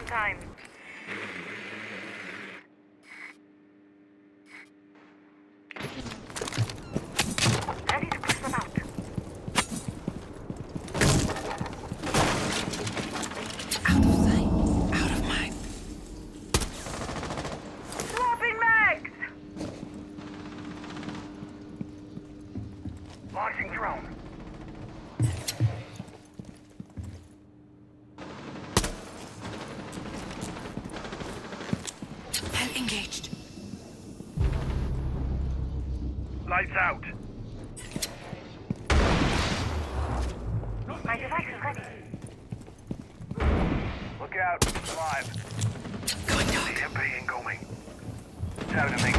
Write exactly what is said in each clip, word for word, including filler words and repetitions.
time. Ready to push them out. Out of sight, out of mind. Swapping mags! Launching drone. Hell engaged. Lights out. My device is ready. Look out. Live. Going The dark. M P incoming. Sound to me.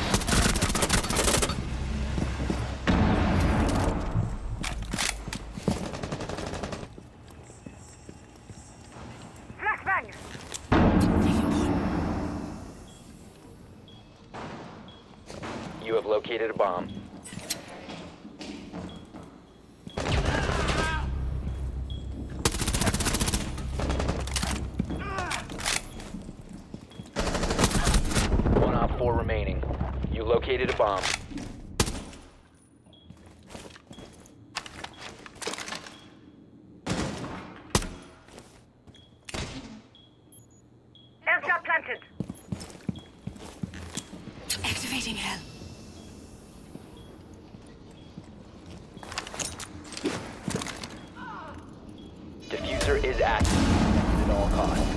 Flashbang! Taking point. You have located a bomb. One op four remaining. You located a bomb. Airstrap planted. Activating hell. Diffuser is active at all costs.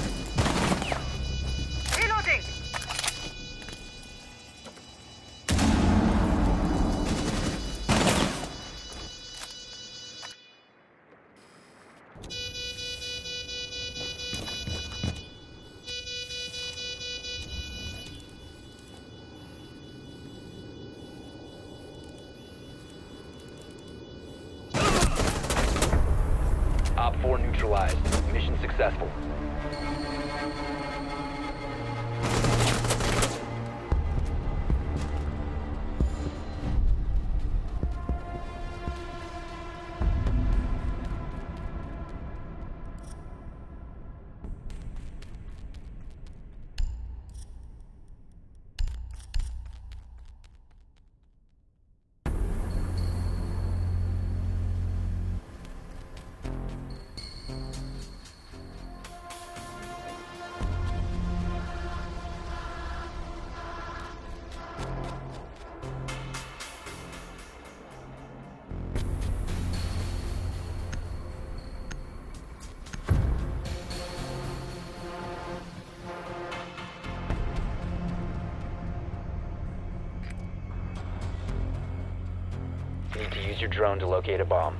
Reloading! Op four neutralized. Mission successful. Need to use your drone to locate a bomb.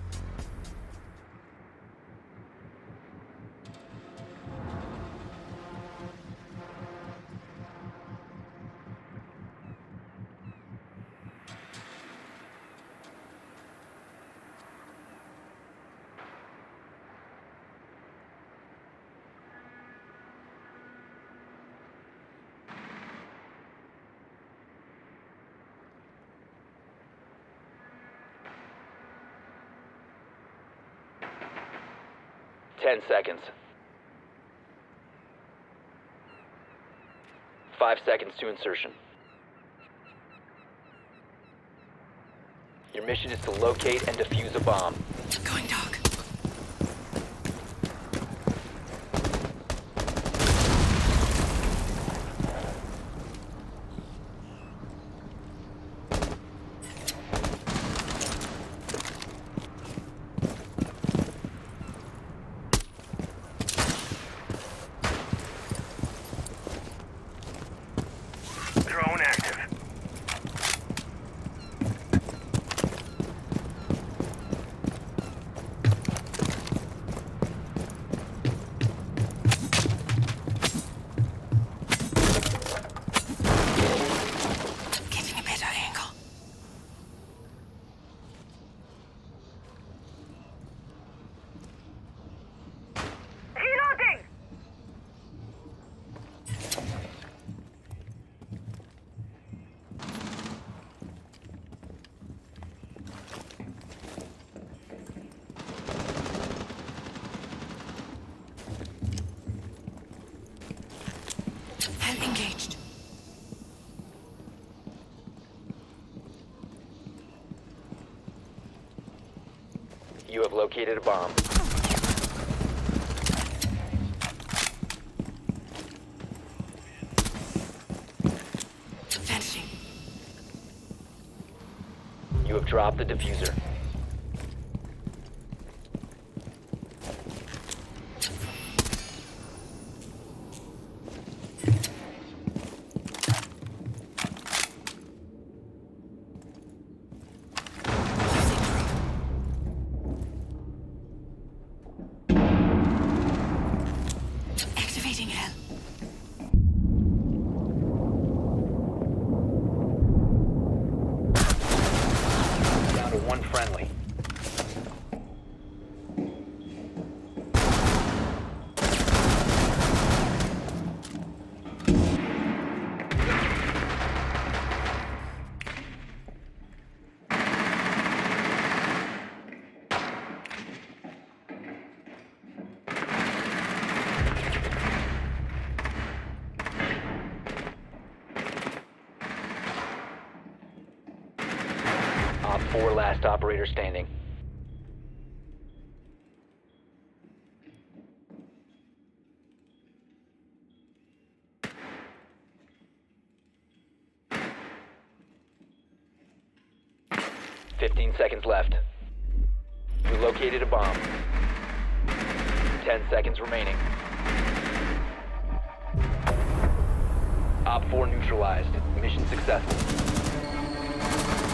Ten seconds. Five seconds to insertion. Your mission is to locate and defuse a bomb. Going dark. Drone active. have located a bomb. Vanishing. You have dropped the diffuser. Activating hell. Down to one friendly. Op four, last operator standing. Fifteen seconds left. You located a bomb. Ten seconds remaining. Op four neutralized. Mission successful.